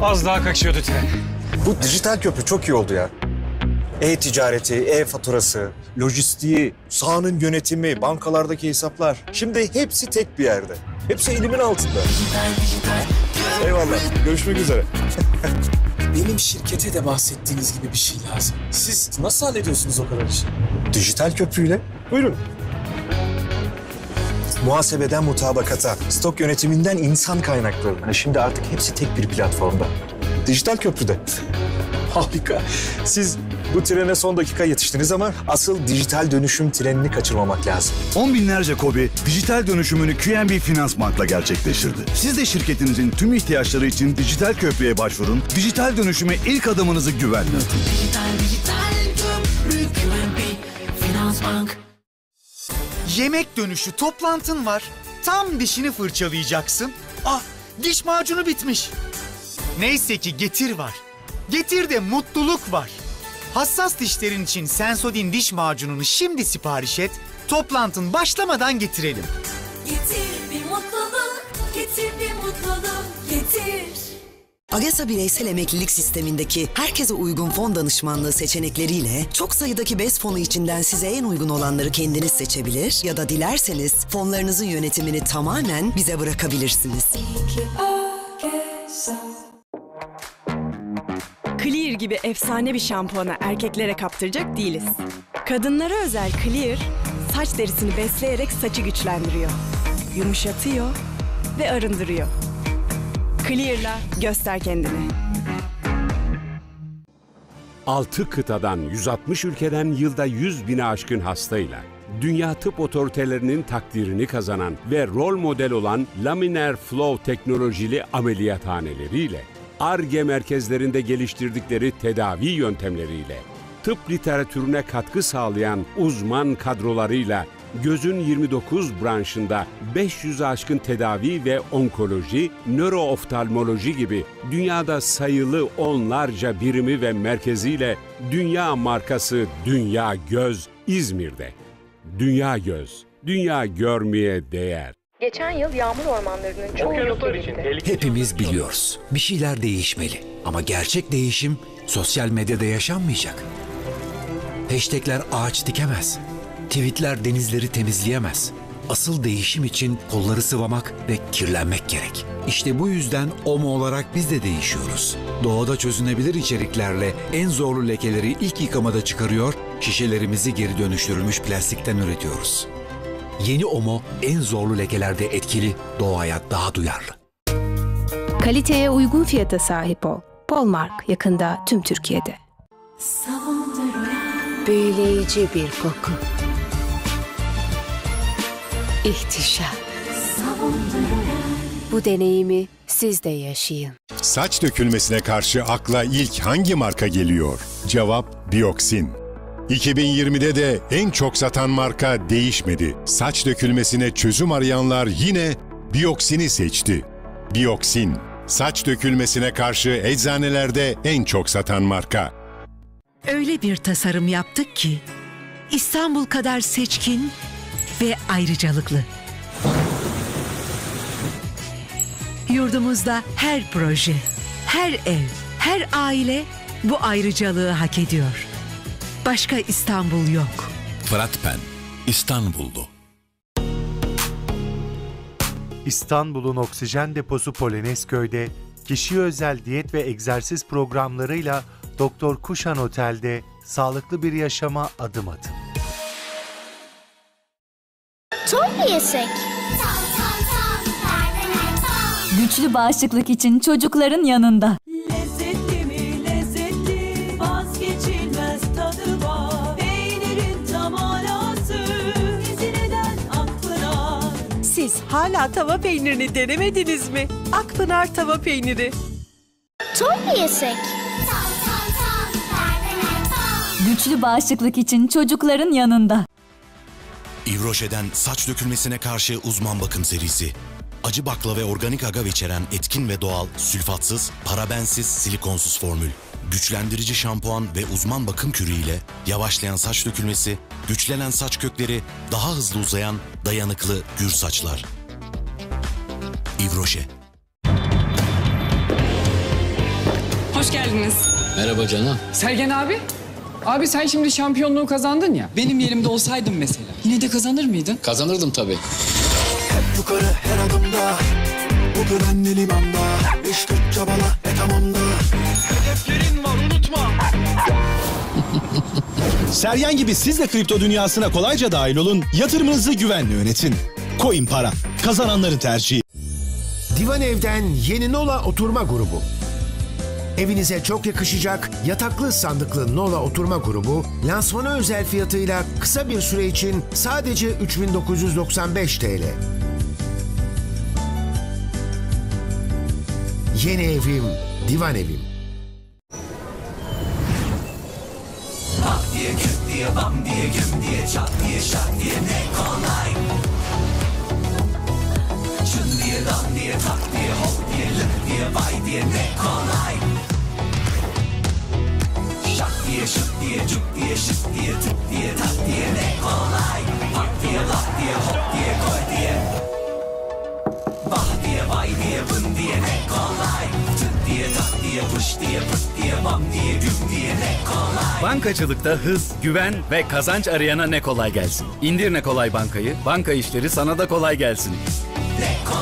Az daha kaçıyordu tren. Bu dijital köprü çok iyi oldu ya. E-ticareti, e-faturası, lojistiği, sahanın yönetimi, bankalardaki hesaplar. Şimdi hepsi tek bir yerde. Hepsi elimin altında. Eyvallah. Görüşmek üzere. Benim şirkete de bahsettiğiniz gibi bir şey lazım. Siz nasıl hallediyorsunuz o kadar işi? Dijital köprüyle. Buyurun. Muhasebeden mutabakata, stok yönetiminden insan kaynaklarına. Şimdi artık hepsi tek bir platformda. Dijital köprüde. Harika. Siz bu trene son dakika yetiştiniz ama asıl dijital dönüşüm trenini kaçırmamak lazım. On binlerce KOBİ dijital dönüşümünü QNB Finansbank'la gerçekleştirdi. Siz de şirketinizin tüm ihtiyaçları için dijital köprüye başvurun. Dijital dönüşüme ilk adımınızı güvenle atın. Dijital köprü QNB Finansbank. Yemek dönüşü toplantın var. Tam dişini fırçalayacaksın. Ah, diş macunu bitmiş. Neyse ki Getir var. Getir'de mutluluk var. Hassas dişlerin için Sensodyne diş macununu şimdi sipariş et. Toplantın başlamadan getirelim. Getir bir mutluluk, getir bir mutluluk, getir. AGESA bireysel emeklilik sistemindeki herkese uygun fon danışmanlığı seçenekleriyle çok sayıdaki BES fonu içinden size en uygun olanları kendiniz seçebilir ya da dilerseniz fonlarınızın yönetimini tamamen bize bırakabilirsiniz. Clear gibi efsane bir şampuana erkeklere kaptıracak değiliz. Kadınlara özel Clear, saç derisini besleyerek saçı güçlendiriyor, yumuşatıyor ve arındırıyor. Clear'la göster kendini. 6 kıtadan 160 ülkeden yılda 100 bini aşkın hastayla dünya tıp otoritelerinin takdirini kazanan ve rol model olan Laminar Flow teknolojili ameliyathaneleriyle, Ar-Ge merkezlerinde geliştirdikleri tedavi yöntemleriyle, tıp literatürüne katkı sağlayan uzman kadrolarıyla gözün 29 branşında 500'e aşkın tedavi ve onkoloji, nörooftalmoloji gibi dünyada sayılı onlarca birimi ve merkeziyle dünya markası Dünya Göz İzmir'de. Dünya Göz, dünya görmeye değer. Geçen yıl yağmur ormanlarının çoğu yok edildi. Hepimiz biliyoruz. Bir şeyler değişmeli. Ama gerçek değişim sosyal medyada yaşanmayacak. Hashtagler ağaç dikemez. Tweetler denizleri temizleyemez. Asıl değişim için kolları sıvamak ve kirlenmek gerek. İşte bu yüzden OMO olarak biz de değişiyoruz. Doğada çözünebilir içeriklerle en zorlu lekeleri ilk yıkamada çıkarıyor, şişelerimizi geri dönüştürülmüş plastikten üretiyoruz. Yeni OMO en zorlu lekelerde etkili, doğaya daha duyarlı. Kaliteye uygun fiyata sahip ol. Polmark yakında tüm Türkiye'de. Büyüleyici bir koku. İhtişam. Bu deneyimi siz de yaşayın. Saç dökülmesine karşı akla ilk hangi marka geliyor? Cevap Bioxin. 2020'de de en çok satan marka değişmedi. Saç dökülmesine çözüm arayanlar yine Bioxin'i seçti. Bioxin, saç dökülmesine karşı eczanelerde en çok satan marka. Öyle bir tasarım yaptık ki İstanbul kadar seçkin ve ayrıcalıklı. Yurdumuzda her proje, her ev, her aile bu ayrıcalığı hak ediyor. Başka İstanbul yok. Fırat Pen, İstanbullu. İstanbul'un oksijen deposu Polonezköy'de kişiye özel diyet ve egzersiz programlarıyla Doktor Kuşan Otel'de sağlıklı bir yaşama adım atın. Tom mu yesek? Güçlü bağışıklık için çocukların yanında. Lezzetli mi lezzetli, vazgeçilmez tadı var. Peynirin tam alası, Ezine'den Akpınar. Siz hala tava peynirini denemediniz mi? Akpınar tava peyniri. Tom mu yesek? Güçlü bağışıklık için çocukların yanında. Yves Rocher'den saç dökülmesine karşı uzman bakım serisi. Acı bakla ve organik agave içeren etkin ve doğal, sülfatsız, parabensiz, silikonsuz formül. Güçlendirici şampuan ve uzman bakım kürü ile yavaşlayan saç dökülmesi, güçlenen saç kökleri, daha hızlı uzayan, dayanıklı, gür saçlar. Yves Rocher. hoş geldiniz. Merhaba canım. Sergen abi. Abi sen şimdi şampiyonluğu kazandın ya. Benim yerimde olsaydın mesela. Yine de kazanır mıydın? Kazanırdım tabii. Hep yukarı her adımda. Bu güvenli limanda. İş güç çabala tamamda. Hedeflerin var unutma. Sergen gibi siz de kripto dünyasına kolayca dahil olun. Yatırımınızı güvenli yönetin. Coin Para. Kazananların tercihi. Divan Ev'den yeni Nola oturma grubu. Evinize çok yakışacak yataklı sandıklı Nola oturma grubu lansmana özel fiyatıyla kısa bir süre için sadece 3.995 TL. Yeni evim, divan evim. Bak diye küt diye bam diye güm diye çat diye şak diye ne kolay. Çın diye dan diye tak diye hop diye lık diye vay diye ne kolay. Şak diye şık diye cuk diye şık diye tık diye tak diye ne kolay. Hak diye lak diye hop diye koy diye. Bah diye vay diye bın diye ne kolay. Tık diye tak diye pış diye pıt diye bam diye güm diye ne kolay. Bankacılıkta hız, güven ve kazanç arayana ne kolay gelsin. İndir Ne Kolay Bankayı, banka işleri sana da kolay gelsin. Ne kolay.